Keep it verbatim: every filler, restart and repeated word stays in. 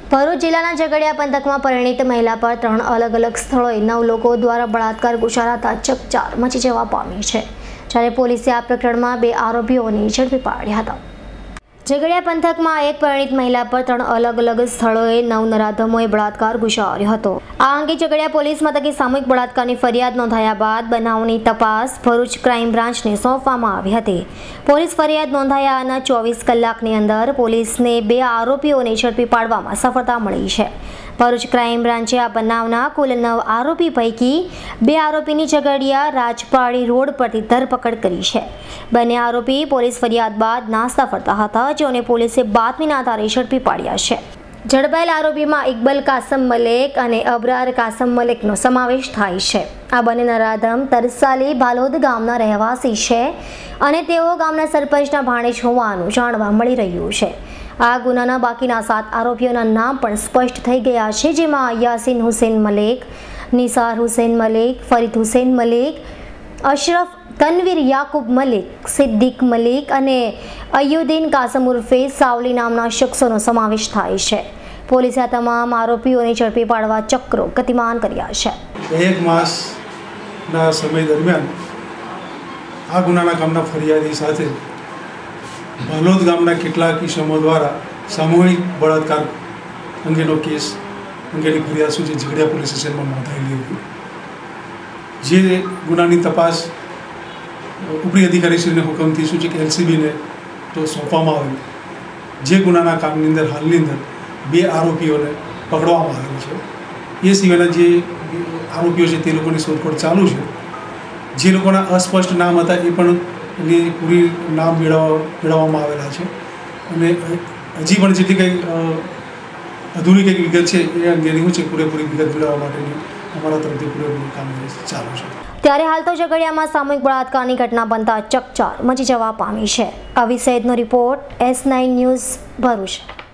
ભરૂચ જિલ્લાના ઝઘડિયા પંથકમાં પરિણીત મહિલા પર ત્રણ અલગ અલગ સ્થળોએ નવ લોકો દ્વારા બળાત્કાર ગુજારાતા ચકચાર મચી જવા પામી છે, જ્યારે પોલીસે આ પ્રકરણમાં બે આરોપીઓને ઝડપી પાડ્યા હતા। ઝઘડિયા પંથકમાં એક પરિણીત મહિલા પર ત્રણ અલગ અલગ સ્થળોએ નવ નરાધમોએ બળાત્કાર ગુજાર્યો હતો। આ અંગે ઝઘડિયા પોલીસ મથકે સામૂહિક બળાત્કારની ફરિયાદ નોંધાયા બાદ બનાવની તપાસ ભરૂચ ક્રાઇમ બ્રાન્ચને સોંપવામાં આવી હતી। પોલીસ ફરિયાદ નોંધાયાના ચોવીસ કલાકની અંદર પોલીસને બે આરોપીઓને ઝડપી પાડવામાં સફળતા મળી છે। ભરૂચ ક્રાઇમ બ્રાન્ચે આ બનાવના કુલ નવ આરોપી પૈકી બે આરોપીની ઝઘડિયા રાજપાડી રોડ પરથી ધરપકડ કરી છે। બંને આરોપી પોલીસ ફરિયાદ બાદ નાસ્તા ફરતા હતા, જેઓને પોલીસે બાતમીના આધારે ઝડપી પાડ્યા છે। ઝડપાયેલ આરોપીમાં ઇકબલ કાસમ મલેક અને અબરાર કાસમ મલેકનો સમાવેશ થાય છે। આ બંને નરાધમ તરસાલી ભાલોદ ગામના રહેવાસી છે અને તેઓ ગામના સરપંચના ભાણેજ હોવાનું જાણવા મળી રહ્યું છે। આ ગુનાના બાકીના સાત આરોપીઓના નામ પણ સ્પષ્ટ થઈ ગયા છે, જેમાં યાસીન હુસેન મલેક, નિસાર હુસેન મલેક, ફરીદ હુસેન મલેક, અશરફ તનવીર યાકુબ મલિક, સિદ્દીક મલિક અને અયુદ્દીન કાસમ ઉર્ફે સાવલી નામના શખ્સોનો સમાવેશ થાય છે। પોલીસે આ તમામ આરોપીઓને ઝડપી પાડવા ચક્રો ગતિમાન કર્યા છે। એક માસના સમય દરમિયાન આ ગુનાના કામના ફરિયાદી સાથે ભાલોદ ગામના કેટલાક ઇસમો દ્વારા સામૂહિક બળાત્કાર અંગેનો કેસ અંગેની ફરિયાદ સુધી ઝઘડિયા પોલીસ સ્ટેશનમાં નોંધાયેલી હતી। જે ગુનાની તપાસ ઉપરી અધિકારીશ્રીના હુકમથી શું છે કે એલસીબીને તો સોંપવામાં આવેલી। જે ગુનાના કામની અંદર હાલની અંદર બે આરોપીઓને પકડવામાં આવેલ છે। એ સિવાયના જે આરોપીઓ છે તે લોકોની શોધખોળ ચાલુ છે। જે લોકોના અસ્પષ્ટ નામ હતા એ પણ એની પૂરી નામ મેળવવા મેળવવામાં આવેલા છે અને હજી પણ જેટલી કંઈ અધૂરી કંઈક વિગત છે એ અંગેની શું છે પૂરેપૂરી વિગત મેળવવા માટેની અમારા તરફથી પૂરેપૂરી કામગીરી ચાલુ છે। ત્યારે હાલ તો ઝઘડિયામાં સામૂહિક બળાત્કારની ઘટના બનતા ચકચાર મચી જવા પામી છે। આ વિષયનો report S nine news Bharuch.